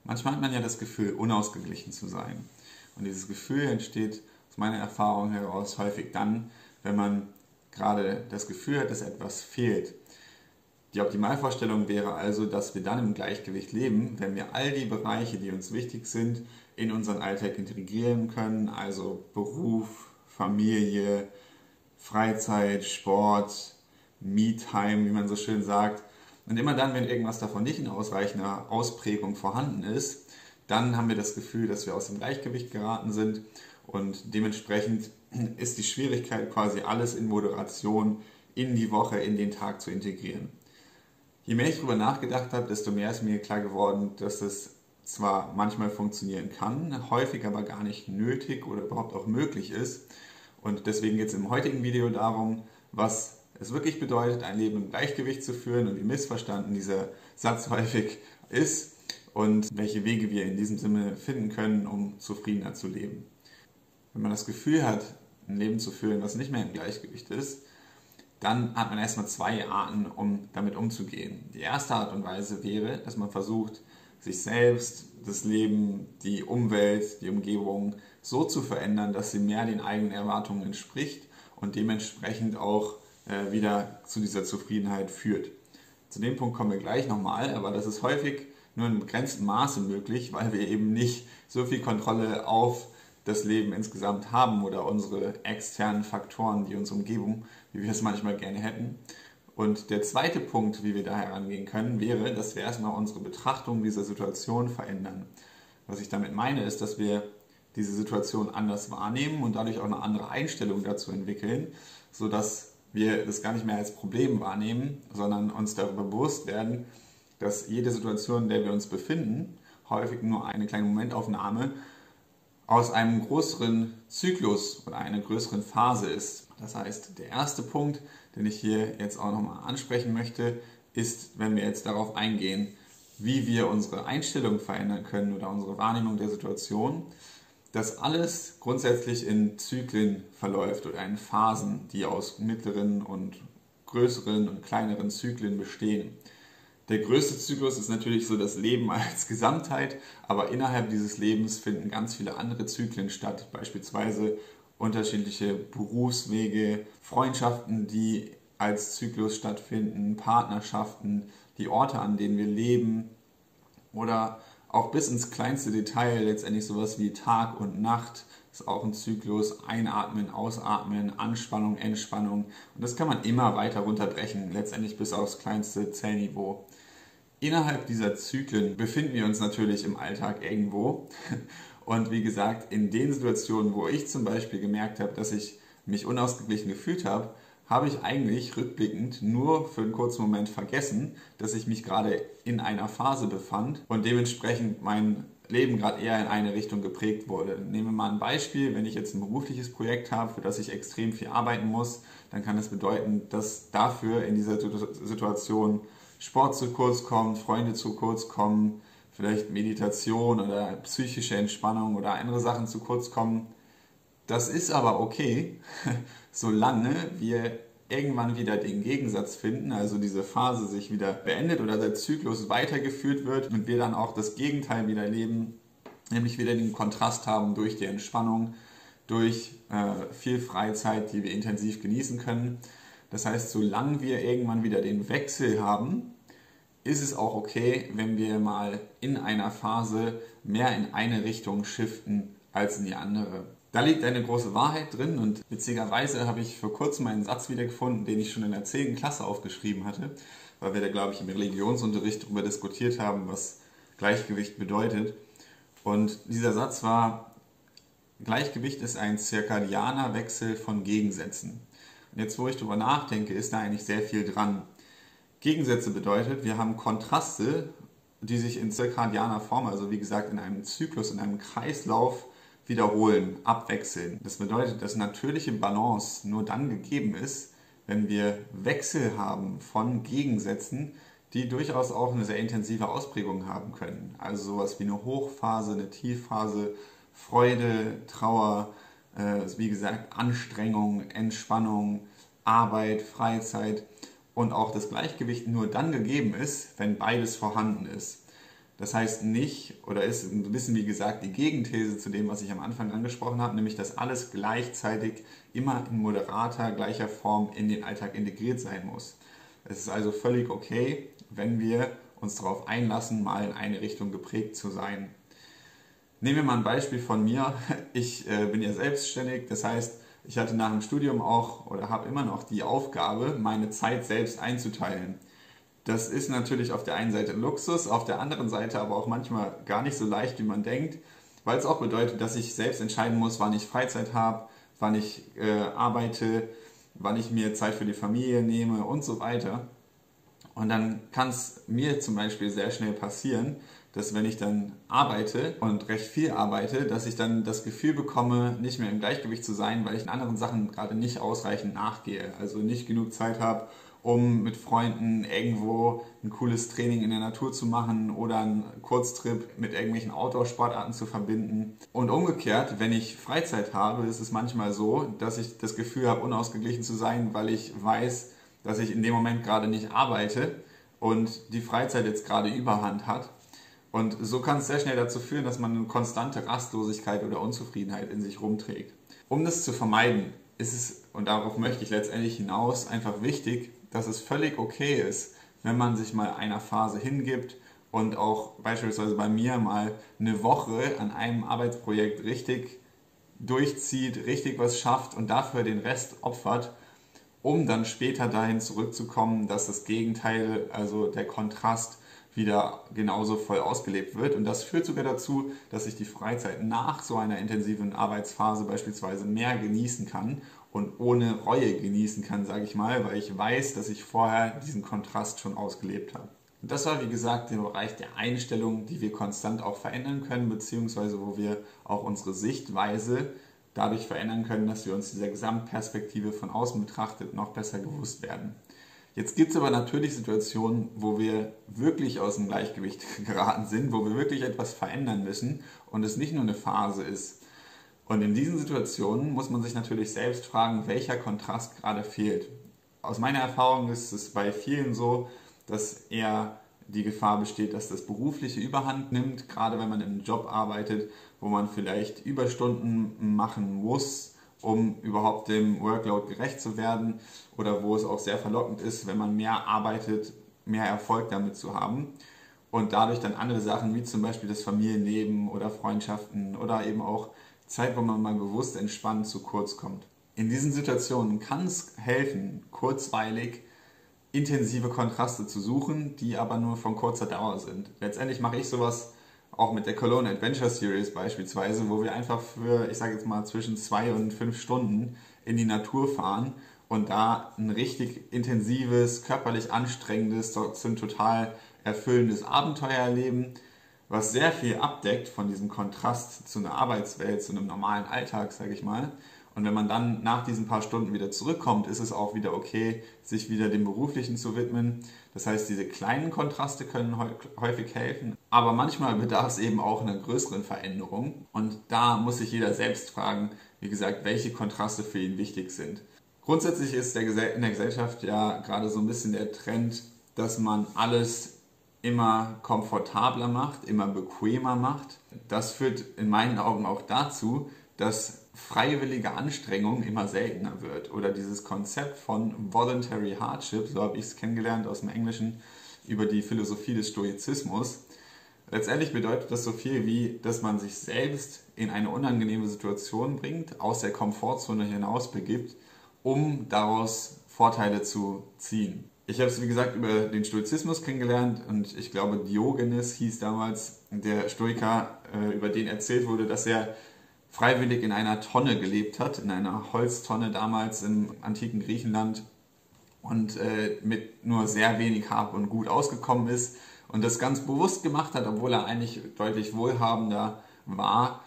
Manchmal hat man ja das Gefühl, unausgeglichen zu sein. Und dieses Gefühl entsteht aus meiner Erfahrung heraus häufig dann, wenn man gerade das Gefühl hat, dass etwas fehlt. Die Optimalvorstellung wäre also, dass wir dann im Gleichgewicht leben, wenn wir all die Bereiche, die uns wichtig sind, in unseren Alltag integrieren können, also Beruf, Familie, Freizeit, Sport, Me-Time, wie man so schön sagt. Und immer dann, wenn irgendwas davon nicht in ausreichender Ausprägung vorhanden ist, dann haben wir das Gefühl, dass wir aus dem Gleichgewicht geraten sind und dementsprechend ist die Schwierigkeit quasi alles in Moderation in die Woche, in den Tag zu integrieren. Je mehr ich darüber nachgedacht habe, desto mehr ist mir klar geworden, dass es zwar manchmal funktionieren kann, häufig aber gar nicht nötig oder überhaupt auch möglich ist. Und deswegen geht es im heutigen Video darum, was es wirklich bedeutet, ein Leben im Gleichgewicht zu führen und wie missverstanden dieser Satz häufig ist und welche Wege wir in diesem Sinne finden können, um zufriedener zu leben. Wenn man das Gefühl hat, ein Leben zu führen, was nicht mehr im Gleichgewicht ist, dann hat man erstmal zwei Arten, um damit umzugehen. Die erste Art und Weise wäre, dass man versucht, sich selbst, das Leben, die Umwelt, die Umgebung so zu verändern, dass sie mehr den eigenen Erwartungen entspricht und dementsprechend auch wieder zu dieser Zufriedenheit führt. Zu dem Punkt kommen wir gleich nochmal, aber das ist häufig nur in begrenztem Maße möglich, weil wir eben nicht so viel Kontrolle auf das Leben insgesamt haben oder unsere externen Faktoren, die uns umgeben, wie wir es manchmal gerne hätten. Und der zweite Punkt, wie wir da herangehen können, wäre, dass wir erstmal unsere Betrachtung dieser Situation verändern. Was ich damit meine, ist, dass wir diese Situation anders wahrnehmen und dadurch auch eine andere Einstellung dazu entwickeln, sodass wir das gar nicht mehr als Problem wahrnehmen, sondern uns darüber bewusst werden, dass jede Situation, in der wir uns befinden, häufig nur eine kleine Momentaufnahme aus einem größeren Zyklus oder einer größeren Phase ist. Das heißt, der erste Punkt, den ich hier jetzt auch nochmal ansprechen möchte, ist, wenn wir jetzt darauf eingehen, wie wir unsere Einstellung verändern können oder unsere Wahrnehmung der Situation, dass alles grundsätzlich in Zyklen verläuft oder in Phasen, die aus mittleren und größeren und kleineren Zyklen bestehen. Der größte Zyklus ist natürlich so das Leben als Gesamtheit, aber innerhalb dieses Lebens finden ganz viele andere Zyklen statt, beispielsweise unterschiedliche Berufswege, Freundschaften, die als Zyklus stattfinden, Partnerschaften, die Orte, an denen wir leben oder auch bis ins kleinste Detail letztendlich sowas wie Tag und Nacht ist auch ein Zyklus, Einatmen, Ausatmen, Anspannung, Entspannung und das kann man immer weiter runterbrechen, letztendlich bis aufs kleinste Zellniveau. Innerhalb dieser Zyklen befinden wir uns natürlich im Alltag irgendwo und wie gesagt, in den Situationen, wo ich zum Beispiel gemerkt habe, dass ich mich unausgeglichen gefühlt habe, habe ich eigentlich rückblickend nur für einen kurzen Moment vergessen, dass ich mich gerade in einer Phase befand und dementsprechend mein Leben gerade eher in eine Richtung geprägt wurde. Nehmen wir mal ein Beispiel, wenn ich jetzt ein berufliches Projekt habe, für das ich extrem viel arbeiten muss, dann kann das bedeuten, dass dafür in dieser Situation Sport zu kurz kommt, Freunde zu kurz kommen, vielleicht Meditation oder psychische Entspannung oder andere Sachen zu kurz kommen. Das ist aber okay, solange wir irgendwann wieder den Gegensatz finden, also diese Phase sich wieder beendet oder der Zyklus weitergeführt wird und wir dann auch das Gegenteil wieder leben, nämlich wieder den Kontrast haben durch die Entspannung, durch viel Freizeit, die wir intensiv genießen können. Das heißt, solange wir irgendwann wieder den Wechsel haben, ist es auch okay, wenn wir mal in einer Phase mehr in eine Richtung shiften als in die andere. Da liegt eine große Wahrheit drin und witzigerweise habe ich vor kurzem einen Satz wiedergefunden, den ich schon in der 10. Klasse aufgeschrieben hatte, weil wir da, glaube ich, im Religionsunterricht darüber diskutiert haben, was Gleichgewicht bedeutet. Und dieser Satz war: Gleichgewicht ist ein zirkadianer Wechsel von Gegensätzen. Und jetzt, wo ich darüber nachdenke, ist da eigentlich sehr viel dran. Gegensätze bedeutet, wir haben Kontraste, die sich in zirkadianer Form, also wie gesagt in einem Zyklus, in einem Kreislauf wiederholen, abwechseln. Das bedeutet, dass natürliche Balance nur dann gegeben ist, wenn wir Wechsel haben von Gegensätzen, die durchaus auch eine sehr intensive Ausprägung haben können. Also sowas wie eine Hochphase, eine Tiefphase, Freude, Trauer, wie gesagt Anstrengung, Entspannung, Arbeit, Freizeit und auch das Gleichgewicht nur dann gegeben ist, wenn beides vorhanden ist. Das heißt nicht, oder ist ein bisschen wie gesagt die Gegenthese zu dem, was ich am Anfang angesprochen habe, nämlich dass alles gleichzeitig immer in moderater, gleicher Form in den Alltag integriert sein muss. Es ist also völlig okay, wenn wir uns darauf einlassen, mal in eine Richtung geprägt zu sein. Nehmen wir mal ein Beispiel von mir. Ich bin ja selbstständig, das heißt, ich hatte nach dem Studium auch oder habe immer noch die Aufgabe, meine Zeit selbst einzuteilen. Das ist natürlich auf der einen Seite Luxus, auf der anderen Seite aber auch manchmal gar nicht so leicht, wie man denkt, weil es auch bedeutet, dass ich selbst entscheiden muss, wann ich Freizeit habe, wann ich arbeite, wann ich mir Zeit für die Familie nehme und so weiter. Und dann kann es mir zum Beispiel sehr schnell passieren, dass wenn ich dann arbeite und recht viel arbeite, dass ich dann das Gefühl bekomme, nicht mehr im Gleichgewicht zu sein, weil ich in anderen Sachen gerade nicht ausreichend nachgehe. Also nicht genug Zeit habe, um mit Freunden irgendwo ein cooles Training in der Natur zu machen oder einen Kurztrip mit irgendwelchen Outdoor-Sportarten zu verbinden. Und umgekehrt, wenn ich Freizeit habe, ist es manchmal so, dass ich das Gefühl habe, unausgeglichen zu sein, weil ich weiß, dass ich in dem Moment gerade nicht arbeite und die Freizeit jetzt gerade Überhand hat. Und so kann es sehr schnell dazu führen, dass man eine konstante Rastlosigkeit oder Unzufriedenheit in sich rumträgt. Um das zu vermeiden, ist es, und darauf möchte ich letztendlich hinaus, einfach wichtig, dass es völlig okay ist, wenn man sich mal einer Phase hingibt und auch beispielsweise bei mir mal eine Woche an einem Arbeitsprojekt richtig durchzieht, richtig was schafft und dafür den Rest opfert, um dann später dahin zurückzukommen, dass das Gegenteil, also der Kontrast, wieder genauso voll ausgelebt wird. Und das führt sogar dazu, dass ich die Freizeit nach so einer intensiven Arbeitsphase beispielsweise mehr genießen kann und ohne Reue genießen kann, sage ich mal, weil ich weiß, dass ich vorher diesen Kontrast schon ausgelebt habe. Und das war, wie gesagt, der Bereich der Einstellung, die wir konstant auch verändern können, beziehungsweise wo wir auch unsere Sichtweise dadurch verändern können, dass wir uns dieser Gesamtperspektive von außen betrachtet noch besser bewusst werden. Jetzt gibt es aber natürlich Situationen, wo wir wirklich aus dem Gleichgewicht geraten sind, wo wir wirklich etwas verändern müssen und es nicht nur eine Phase ist. Und in diesen Situationen muss man sich natürlich selbst fragen, welcher Kontrast gerade fehlt. Aus meiner Erfahrung ist es bei vielen so, dass eher die Gefahr besteht, dass das Berufliche Überhand nimmt, gerade wenn man in einem Job arbeitet, wo man vielleicht Überstunden machen muss, um überhaupt dem Workload gerecht zu werden oder wo es auch sehr verlockend ist, wenn man mehr arbeitet, mehr Erfolg damit zu haben und dadurch dann andere Sachen wie zum Beispiel das Familienleben oder Freundschaften oder eben auch Zeit, wo man mal bewusst entspannt zu kurz kommt. In diesen Situationen kann es helfen, kurzweilig intensive Kontraste zu suchen, die aber nur von kurzer Dauer sind. Letztendlich mache ich sowas auch mit der Cologne Adventure Series beispielsweise, wo wir einfach für, ich sage jetzt mal, zwischen 2 und 5 Stunden in die Natur fahren und da ein richtig intensives, körperlich anstrengendes, trotzdem total erfüllendes Abenteuer erleben, was sehr viel abdeckt von diesem Kontrast zu einer Arbeitswelt, zu einem normalen Alltag, sage ich mal. Und wenn man dann nach diesen paar Stunden wieder zurückkommt, ist es auch wieder okay, sich wieder dem Beruflichen zu widmen. Das heißt, diese kleinen Kontraste können häufig helfen, aber manchmal bedarf es eben auch einer größeren Veränderung. Und da muss sich jeder selbst fragen, wie gesagt, welche Kontraste für ihn wichtig sind. Grundsätzlich ist in der Gesellschaft ja gerade so ein bisschen der Trend, dass man alles immer komfortabler macht, immer bequemer macht. Das führt in meinen Augen auch dazu, dass freiwillige Anstrengung immer seltener wird. Oder dieses Konzept von Voluntary Hardship, so habe ich es kennengelernt aus dem Englischen, über die Philosophie des Stoizismus. Letztendlich bedeutet das so viel wie, dass man sich selbst in eine unangenehme Situation bringt, aus der Komfortzone hinaus begibt, um daraus Vorteile zu ziehen. Ich habe es, wie gesagt, über den Stoizismus kennengelernt und ich glaube, Diogenes hieß damals der Stoiker, über den erzählt wurde, dass er freiwillig in einer Tonne gelebt hat, in einer Holztonne damals im antiken Griechenland und mit nur sehr wenig Hab und Gut ausgekommen ist und das ganz bewusst gemacht hat, obwohl er eigentlich deutlich wohlhabender war,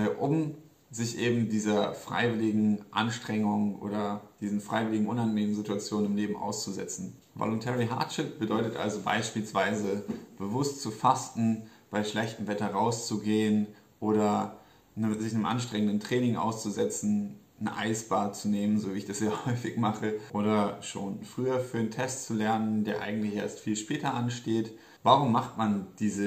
um sich eben dieser freiwilligen Anstrengung oder diesen freiwilligen unangenehmen Situationen im Leben auszusetzen. Voluntary Hardship bedeutet also beispielsweise bewusst zu fasten, bei schlechtem Wetter rauszugehen oder sich einem anstrengenden Training auszusetzen, ein Eisbad zu nehmen, so wie ich das ja häufig mache, oder schon früher für einen Test zu lernen, der eigentlich erst viel später ansteht. Warum macht man diese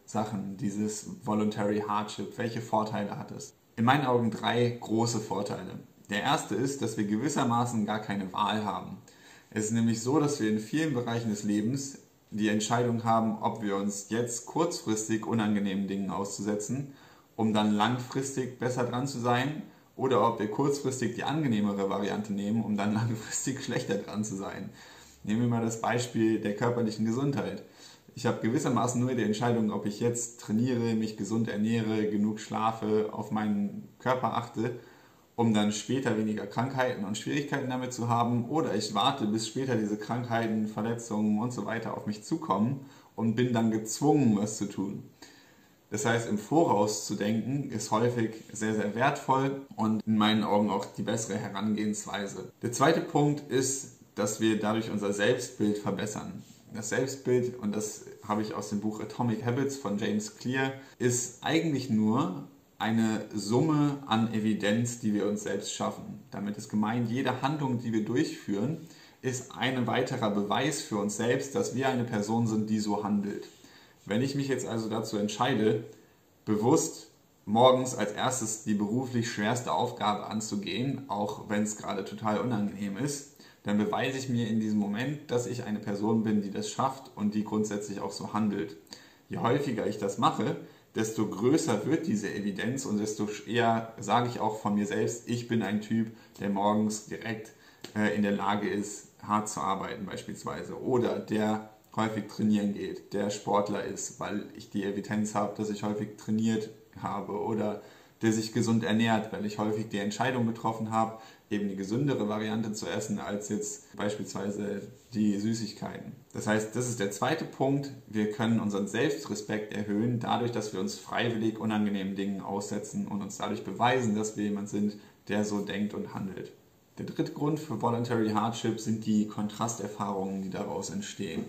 Sachen, dieses Voluntary Hardship, welche Vorteile hat es? In meinen Augen 3 große Vorteile. Der erste ist, dass wir gewissermaßen gar keine Wahl haben. Es ist nämlich so, dass wir in vielen Bereichen des Lebens die Entscheidung haben, ob wir uns jetzt kurzfristig unangenehmen Dingen auszusetzen, um dann langfristig besser dran zu sein, oder ob wir kurzfristig die angenehmere Variante nehmen, um dann langfristig schlechter dran zu sein. Nehmen wir mal das Beispiel der körperlichen Gesundheit. Ich habe gewissermaßen nur die Entscheidung, ob ich jetzt trainiere, mich gesund ernähre, genug schlafe, auf meinen Körper achte, um dann später weniger Krankheiten und Schwierigkeiten damit zu haben, oder ich warte, bis später diese Krankheiten, Verletzungen und so weiter auf mich zukommen und bin dann gezwungen, was zu tun. Das heißt, im Voraus zu denken, ist häufig sehr, sehr wertvoll und in meinen Augen auch die bessere Herangehensweise. Der zweite Punkt ist, dass wir dadurch unser Selbstbild verbessern. Das Selbstbild, und das habe ich aus dem Buch Atomic Habits von James Clear, ist eigentlich nur eine Summe an Evidenz, die wir uns selbst schaffen. Damit ist gemeint, jede Handlung, die wir durchführen, ist ein weiterer Beweis für uns selbst, dass wir eine Person sind, die so handelt. Wenn ich mich jetzt also dazu entscheide, bewusst morgens als erstes die beruflich schwerste Aufgabe anzugehen, auch wenn es gerade total unangenehm ist, dann beweise ich mir in diesem Moment, dass ich eine Person bin, die das schafft und die grundsätzlich auch so handelt. Je häufiger ich das mache, desto größer wird diese Evidenz und desto eher sage ich auch von mir selbst, ich bin ein Typ, der morgens direkt in der Lage ist, hart zu arbeiten beispielsweise, oder der häufig trainieren geht, der Sportler ist, weil ich die Evidenz habe, dass ich häufig trainiert habe, oder der sich gesund ernährt, weil ich häufig die Entscheidung getroffen habe, eben die gesündere Variante zu essen, als jetzt beispielsweise die Süßigkeiten. Das heißt, das ist der zweite Punkt. Wir können unseren Selbstrespekt erhöhen, dadurch, dass wir uns freiwillig unangenehmen Dingen aussetzen und uns dadurch beweisen, dass wir jemand sind, der so denkt und handelt. Der dritte Grund für Voluntary Hardship sind die Kontrasterfahrungen, die daraus entstehen.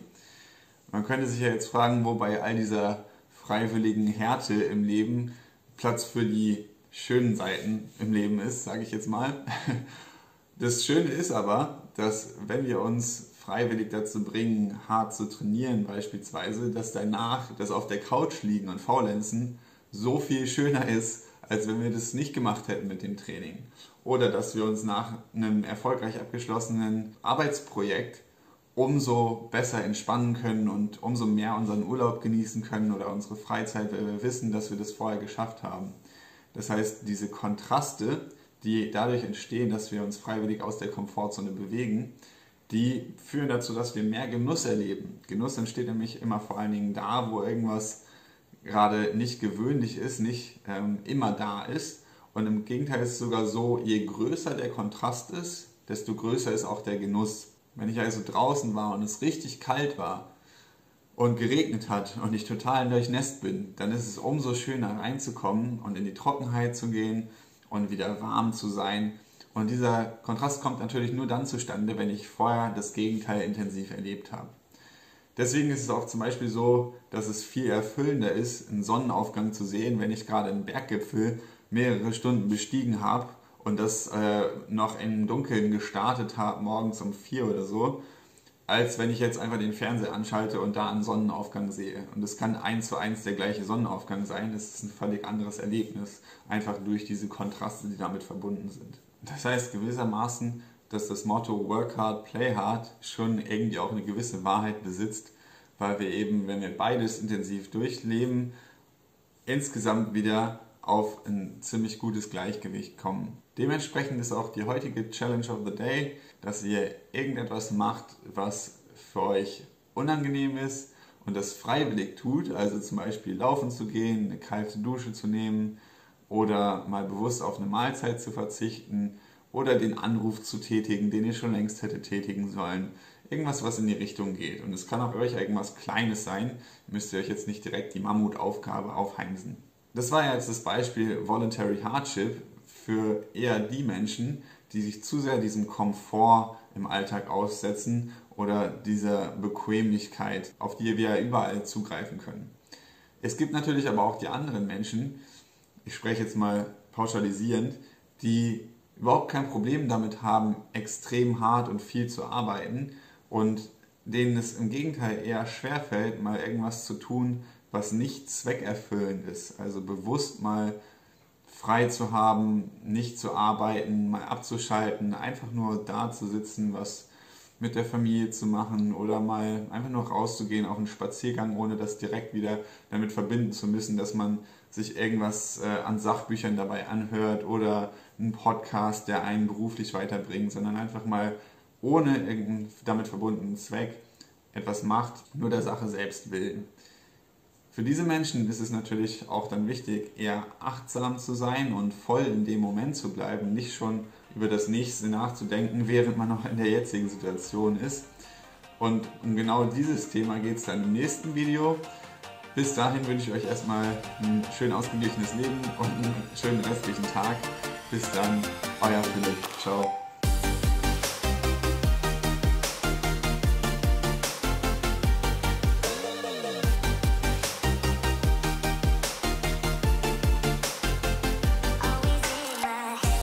Man könnte sich ja jetzt fragen, wo bei all dieser freiwilligen Härte im Leben Platz für die schönen Seiten im Leben ist, sage ich jetzt mal. Das Schöne ist aber, dass wenn wir uns freiwillig dazu bringen, hart zu trainieren beispielsweise, dass danach das auf der Couch liegen und faulenzen so viel schöner ist, als wenn wir das nicht gemacht hätten mit dem Training. Oder dass wir uns nach einem erfolgreich abgeschlossenen Arbeitsprojekt umso besser entspannen können und umso mehr unseren Urlaub genießen können oder unsere Freizeit, weil wir wissen, dass wir das vorher geschafft haben. Das heißt, diese Kontraste, die dadurch entstehen, dass wir uns freiwillig aus der Komfortzone bewegen, die führen dazu, dass wir mehr Genuss erleben. Genuss entsteht nämlich immer vor allen Dingen da, wo irgendwas gerade nicht gewöhnlich ist, nicht immer da ist. Und im Gegenteil ist es sogar so, je größer der Kontrast ist, desto größer ist auch der Genuss. Wenn ich also draußen war und es richtig kalt war und geregnet hat und ich total durchnässt bin, dann ist es umso schöner reinzukommen und in die Trockenheit zu gehen und wieder warm zu sein. Und dieser Kontrast kommt natürlich nur dann zustande, wenn ich vorher das Gegenteil intensiv erlebt habe. Deswegen ist es auch zum Beispiel so, dass es viel erfüllender ist, einen Sonnenaufgang zu sehen, wenn ich gerade einen Berggipfel mehrere Stunden bestiegen habe und das noch im Dunkeln gestartet habe, morgens um 4 oder so, als wenn ich jetzt einfach den Fernseher anschalte und da einen Sonnenaufgang sehe. Und es kann 1:1 der gleiche Sonnenaufgang sein, das ist ein völlig anderes Erlebnis, einfach durch diese Kontraste, die damit verbunden sind. Das heißt gewissermaßen, dass das Motto Work Hard, Play Hard schon irgendwie auch eine gewisse Wahrheit besitzt, weil wir eben, wenn wir beides intensiv durchleben, insgesamt wieder auf ein ziemlich gutes Gleichgewicht kommen. Dementsprechend ist auch die heutige Challenge of the Day, dass ihr irgendetwas macht, was für euch unangenehm ist und das freiwillig tut, also zum Beispiel laufen zu gehen, eine kalte Dusche zu nehmen oder mal bewusst auf eine Mahlzeit zu verzichten oder den Anruf zu tätigen, den ihr schon längst hättet tätigen sollen. Irgendwas, was in die Richtung geht. Und es kann auch euch irgendwas Kleines sein, müsst ihr euch jetzt nicht direkt die Mammutaufgabe aufheimsen. Das war jetzt das Beispiel Voluntary Hardship für eher die Menschen, die sich zu sehr diesem Komfort im Alltag aussetzen oder dieser Bequemlichkeit, auf die wir ja überall zugreifen können. Es gibt natürlich aber auch die anderen Menschen, ich spreche jetzt mal pauschalisierend, die überhaupt kein Problem damit haben, extrem hart und viel zu arbeiten und denen es im Gegenteil eher schwerfällt, mal irgendwas zu tun, was nicht zweckerfüllend ist. Also bewusst mal frei zu haben, nicht zu arbeiten, mal abzuschalten, einfach nur da zu sitzen, was mit der Familie zu machen oder mal einfach nur rauszugehen auf einen Spaziergang, ohne das direkt wieder damit verbinden zu müssen, dass man sich irgendwas an Sachbüchern dabei anhört oder einen Podcast, der einen beruflich weiterbringt, sondern einfach mal ohne irgendeinen damit verbundenen Zweck etwas macht, nur der Sache selbst willen. Für diese Menschen ist es natürlich auch dann wichtig, eher achtsam zu sein und voll in dem Moment zu bleiben, nicht schon über das Nächste nachzudenken, während man noch in der jetzigen Situation ist. Und um genau dieses Thema geht es dann im nächsten Video. Bis dahin wünsche ich euch erstmal ein schön ausgeglichenes Leben und einen schönen restlichen Tag. Bis dann, euer Philipp. Ciao.